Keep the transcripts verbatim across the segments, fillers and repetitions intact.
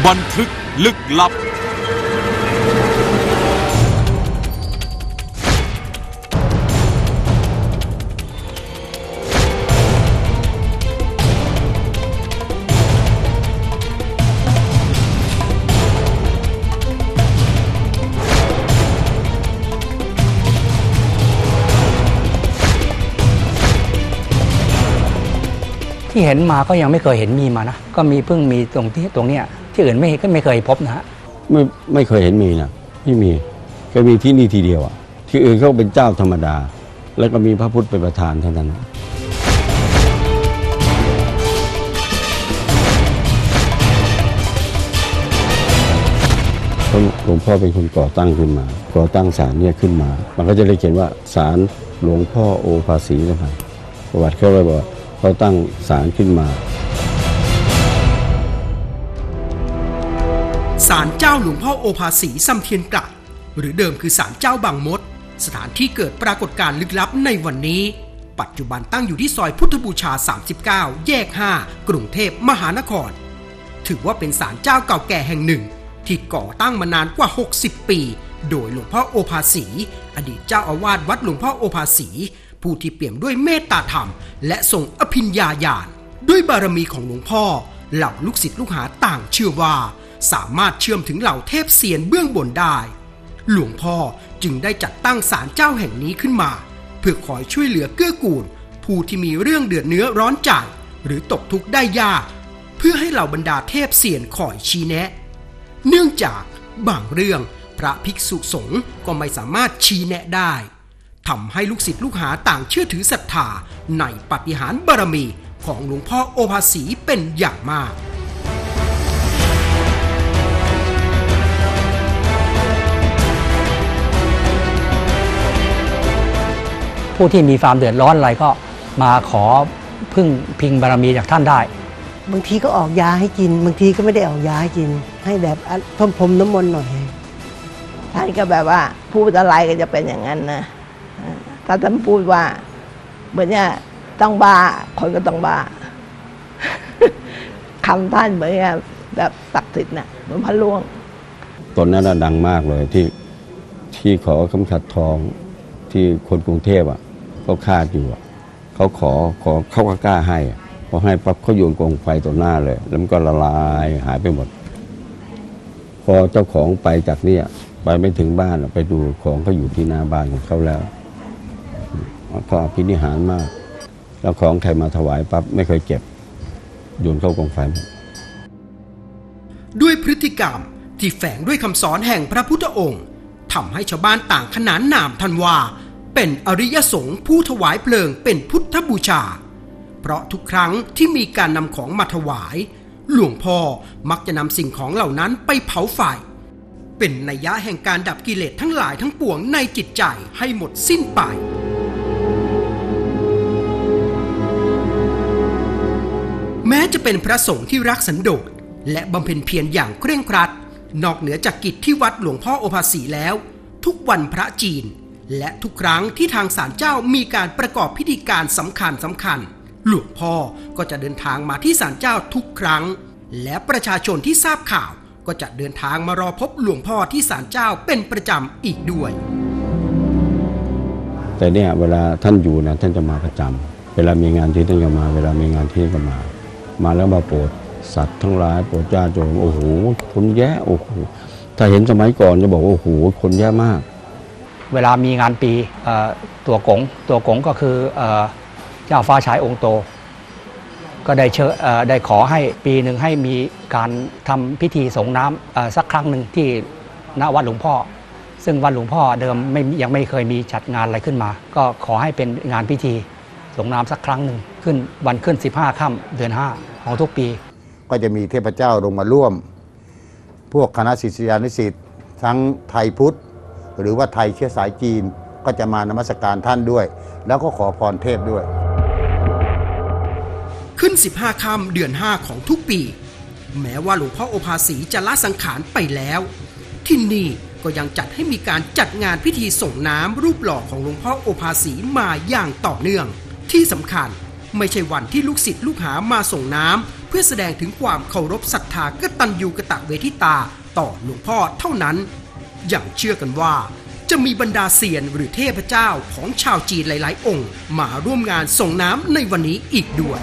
บันทึกลึกลับที่เห็นมาก็ยังไม่เคยเห็นมีมานะก็มีเพิ่งมีตรงที่ตรงเนี้ยที่อื่นไม่ก็ไม่เคยพบนะฮะไม่ไม่เคยเห็นมีนะไม่มีก็มีที่นี่ทีเดียวอ่ะที่อื่นเขาเป็นเจ้าธรรมดาแล้วก็มีพระพุทธเป็นประธานเท่านั้นหลวงพ่อเป็นคนก่อตั้งขึ้นมาก่อตั้งศาลเนี่ยขึ้นมามันก็จะได้เขียนว่าศาลหลวงพ่อโอภาสีนะครับประวัติเขาเลยบอกเขาตั้งศาลขึ้นมาศาลเจ้าหลวงพ่อโอภาสีซัมเทียนกลัดหรือเดิมคือศาลเจ้าบางมดสถานที่เกิดปรากฏการณ์ลึกลับในวันนี้ปัจจุบันตั้งอยู่ที่ซอยพุทธบูชาสามสิบเก้าแยกห้ากรุงเทพมหานครถือว่าเป็นศาลเจ้าเก่าแก่แห่งหนึ่งที่ก่อตั้งมานานกว่าหกสิบปีโดยหลวงพ่อโอภาสีอดีตเจ้าอาวาสวัดหลวงพ่อโอภาสีผู้ที่เปี่ยมด้วยเมตตาธรรมและทรงอภิญญาญาณด้วยบารมีของหลวงพ่อเหล่าลูกศิษย์ลูกหาต่างเชื่อว่าสามารถเชื่อมถึงเหล่าเทพเซียนเบื้องบนได้หลวงพ่อจึงได้จัดตั้งศาลเจ้าแห่งนี้ขึ้นมาเพื่อคอยช่วยเหลือเกื้อกูลผู้ที่มีเรื่องเดือดเนื้อร้อนใจหรือตกทุกข์ได้ยากเพื่อให้เหล่าบรรดาเทพเซียนคอยชี้แนะเนื่องจากบางเรื่องพระภิกษุสงฆ์ก็ไม่สามารถชี้แนะได้ทำให้ลูกศิษย์ลูกหาต่างเชื่อถือศรัทธาในปาฏิหาริย์บารมีของหลวงพ่อโอภาสีเป็นอย่างมากผู้ที่มีความเดือดร้อนอะไรก็มาขอพึ่งพิงบารมีจากท่านได้บางทีก็ออกยาให้กินบางทีก็ไม่ได้ออกยาให้กินให้แบบพรมพรมน้ำมนต์หน่อยท่านก็แบบว่าพูดอะไรก็จะเป็นอย่างนั้นนะถ้าท่านพูดว่าเหมือนเนี่ยต้องบ้าคนก็ต้องบ้าคำท่านเหมือนแบบศักดิ์สิทธิ์น่ะเหมือนพระล่วงตอนนั้นดังมากเลยที่ที่ขอคำขัดทองที่คนกรุงเทพอ่ะเขาคาดอยู่เขาขอขอเขาก็กล้าให้พอให้ปั๊บเขาโยนกองไฟต่อหน้าเลยแล้วมันก็ละลายหายไปหมดพอเจ้าของไปจากนี่ไปไม่ถึงบ้านไปดูของเขาอยู่ที่หน้าบ้านของเขาแล้วเขาอภินิหารมากแล้วของใครมาถวายปั๊บไม่เคยเก็บโยนเข้ากองไฟด้วยพฤติกรรมที่แฝงด้วยคำสอนแห่งพระพุทธองค์ทำให้ชาวบ้านต่างขนานนามท่านว่าเป็นอริยสงฆ์ผู้ถวายเพลิงเป็นพุทธบูชาเพราะทุกครั้งที่มีการนำของมาถวายหลวงพ่อมักจะนำสิ่งของเหล่านั้นไปเผาไฟเป็นนัยยะแห่งการดับกิเลสทั้งหลายทั้งปวงในจิตใจให้หมดสิ้นไปแม้จะเป็นพระสงฆ์ที่รักสันโดษและบำเพ็ญเพียรอย่างเคร่งครัดนอกเหนือจากกิจที่วัดหลวงพ่อโอภาสีแล้วทุกวันพระจีนและทุกครั้งที่ทางศาลเจ้ามีการประกอบพิธีการสำคัญสำคัญหลวงพ่อก็จะเดินทางมาที่ศาลเจ้าทุกครั้งและประชาชนที่ทราบข่าวก็จะเดินทางมารอพบหลวงพ่อที่ศาลเจ้าเป็นประจำอีกด้วยแต่เนี่ยเวลาท่านอยู่นะท่านจะมาประจำเวลามีงานที่ท่านก็มาเวลามีงานที่ก็มามาแล้วมาโปรดสัตว์ทั้งหลายโปรดญาติโยมโอ้โหคนแย่โอ้โหถ้าเห็นสมัยก่อนจะบอกว่าโอ้โหคนแย่มากเวลามีงานปีตัวกงตัวกงก็คือเจ้าฟ้าชายองค์โตก็ได้เชิญได้ขอให้ปีหนึ่งให้มีการทำพิธีส่งน้ำสักครั้งหนึ่งที่ณวัดหลวงพ่อซึ่งวัดหลวงพ่อเดิมไม่ยังไม่เคยมีจัดงานอะไรขึ้นมาก็ขอให้เป็นงานพิธีส่งน้ำสักครั้งหนึ่งขึ้นวันขึ้นสิบห้าค่ำเดือนห้าของทุกปีก็จะมีเทพเจ้าลงมาร่วมพวกคณะศิษยานุศิษย์ทั้งไทยพุทธหรือว่าไทยเชื้อสายจีนก็จะมานมัสการท่านด้วยแล้วก็ขอพรเทพด้วยขึ้นสิบห้าค่ำเดือนห้าของทุกปีแม้ว่าหลวงพ่อโอภาสีจะละสังขารไปแล้วที่นี่ก็ยังจัดให้มีการจัดงานพิธีส่งน้ำรูปหล่อของหลวงพ่อโอภาสีมาอย่างต่อเนื่องที่สำคัญไม่ใช่วันที่ลูกศิษย์ลูกหามาส่งน้ำพื่อแสดงถึงความเคารพศรัทธากตัญญูกตเวทิตาต่อหลวงพ่อเท่านั้นอย่างเชื่อกันว่าจะมีบรรดาเซียนหรือเทพเจ้าของชาวจีนหลายๆองค์มาร่วมงานส่งน้ำในวันนี้อีกด้วย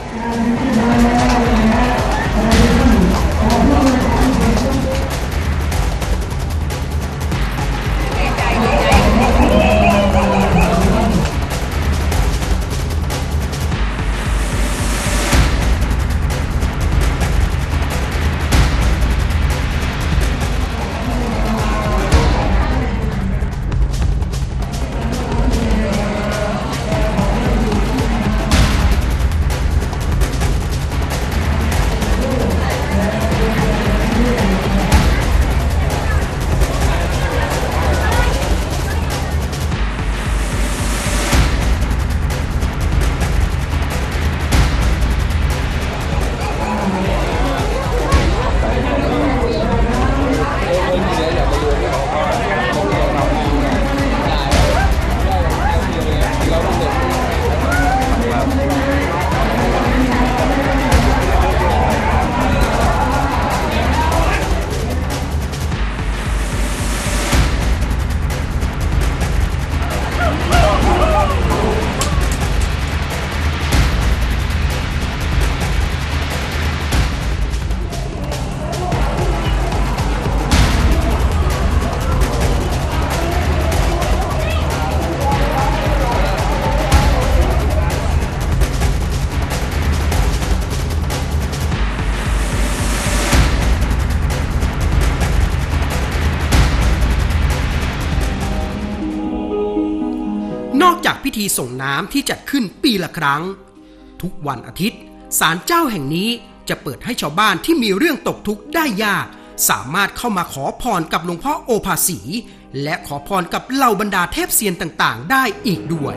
นอกจากพิธีส่งน้ำที่จัดขึ้นปีละครั้งทุกวันอาทิตย์ศาลเจ้าแห่งนี้จะเปิดให้ชาวบ้านที่มีเรื่องตกทุกข์ได้ยากสามารถเข้ามาขอพรกับหลวงพ่อโอภาสีและขอพรกับเหล่าบรรดาเทพเซียนต่างๆได้อีกด้วย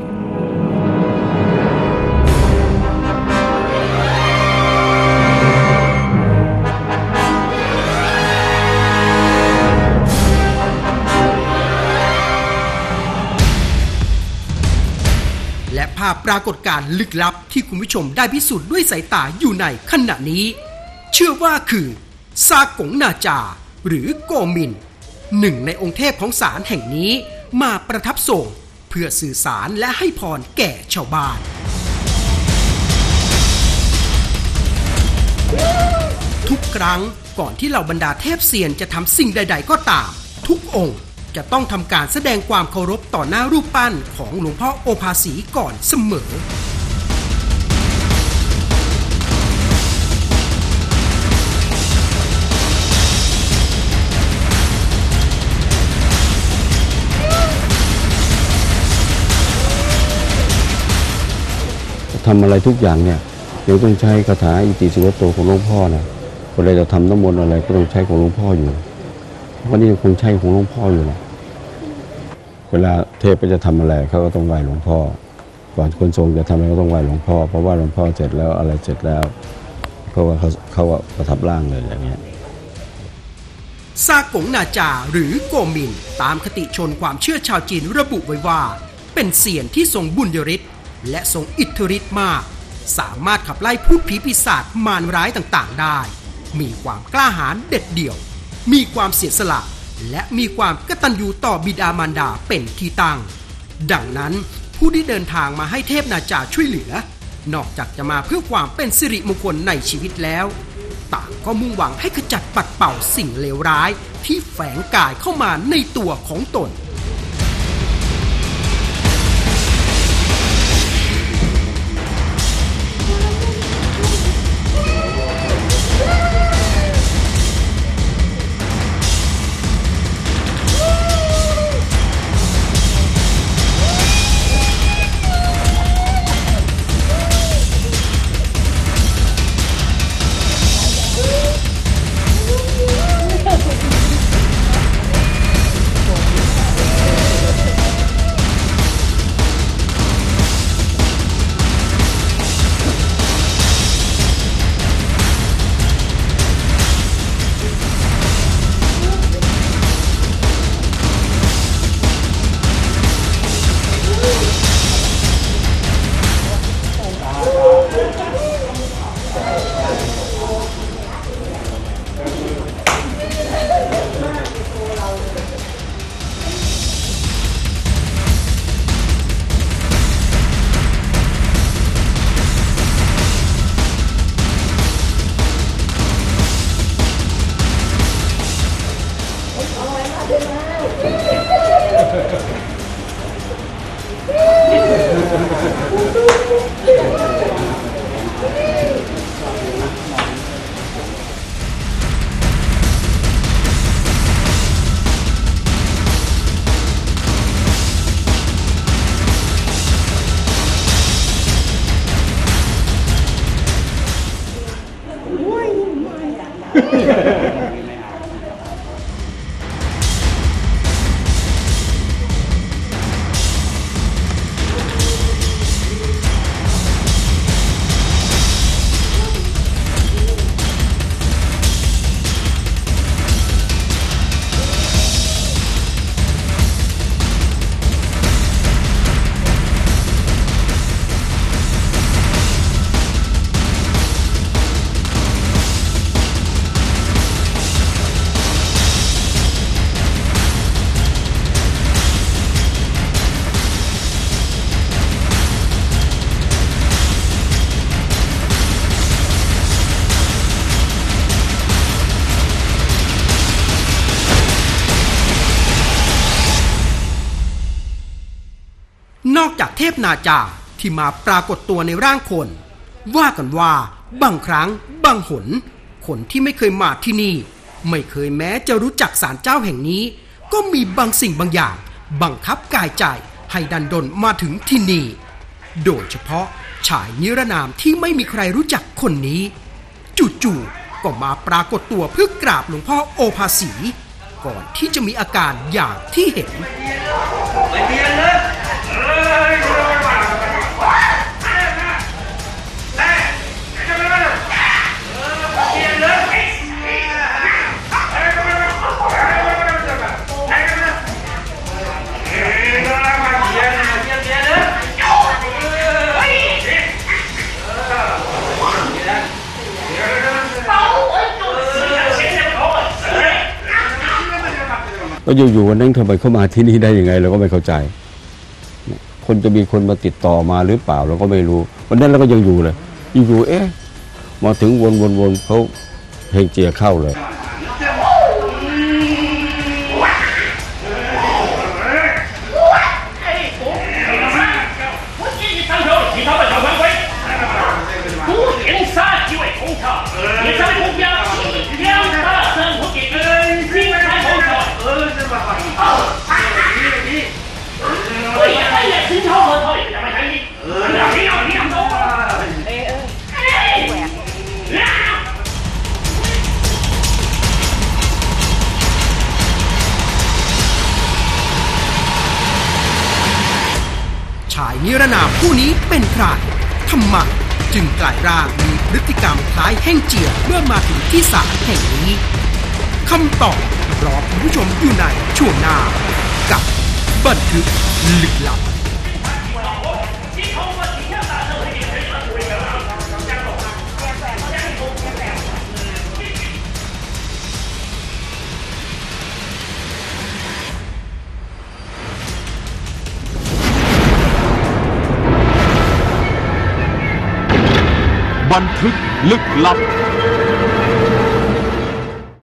และภาพปรากฏการณ์ลึกลับที่คุณผู้ชมได้พิสูจน์ด้วยสายตาอยู่ในขณะนี้เชื่อว่าคือซากงนาจาหรือโกมินหนึ่งในองค์เทพของศาลแห่งนี้มาประทับทรงเพื่อสื่อสารและให้พรแก่ชาวบ้านทุกครั้งก่อนที่เหล่าบรรดาเทพเซียนจะทำสิ่งใดๆก็ตามทุกองค์จะต้องทำการแสดงความเคารพต่อหน้ารูปปั้นของหลวงพ่อโอภาสีก่อนเสมอทำอะไรทุกอย่างเนี่ยเดี๋ยวต้องใช้คาถาอิติสุวัตโตของหลวงพ่อนะเวลาจะทำน้ำมนต์อะไรก็ต้องใช้ของหลวงพ่ออยู่วันนี้ยังคงใช้ของหลวงพ่ออยู่นะเวลาเทพจะทำอะไรเขาก็ต้องไหว้หลวงพ่อก่อนคนทรงจะทำอะไรก็ต้องไหว้หลวงพ่อเพราะว่าหลวงพ่อเสร็จแล้วอะไรเสร็จแล้วเพราะว่าเขาเขาประทับร่างเลยอย่างเงี้ยซากงนาจาหรือโกมินตามคติชนความเชื่อชาวจีนระบุไว้ว่าเป็นเซียนที่ทรงบุญยฤทธิ์และทรงอิทธิฤทธิ์มากสามารถขับไล่พูดผีปีศาจมารร้ายต่างๆได้มีความกล้าหาญเด็ดเดี่ยวมีความเสียสละและมีความกตัญญูต่อบิดามารดาเป็นที่ตั้งดังนั้นผู้ที่เดินทางมาให้เทพนาจาช่วยเหลือนอกจากจะมาเพื่อความเป็นสิริมงคลในชีวิตแล้วต่างก็มุ่งหวังให้ขจัดปัดเป่าสิ่งเลวร้ายที่แฝงกายเข้ามาในตัวของตนนอกจากเทพนาจาที่มาปรากฏตัวในร่างคนว่ากันว่าบางครั้งบางหนคนที่ไม่เคยมาที่นี่ไม่เคยแม้จะรู้จักศาลเจ้าแห่งนี้ก็มีบางสิ่งบางอย่างบังคับกายใจให้ดันดนมาถึงที่นี่โดยเฉพาะชายนิรนามที่ไม่มีใครรู้จักคนนี้จู่ๆก็มาปรากฏตัวเพื่อกราบหลวงพ่อโอภาสีก่อนที่จะมีอาการอย่างที่เห็นแล้วอยู่ๆวันนั้นทำไมเข้ามาที่นี่ได้ยังไงเราก็ไม่เข้าใจคนจะมีคนมาติดต่อมาหรือเปล่าเราก็ไม่รู้วันนั้นเราก็ยังอยู่เลยอยู่ๆเอ๊ะมาถึงวนๆๆเขาเพลงเจียเข้าเลยชายนิรนามผู้นี้เป็นใครทำไมจึงกลายร่างมีพฤติกรรมคล้ายแห้งเจียเมื่อมาถึงที่ศาลแห่งนี้คำตอบรอคุณผู้ชมอยู่ในช่วงหน้ากับบันทึกลึกลับบันทึกลึกลับ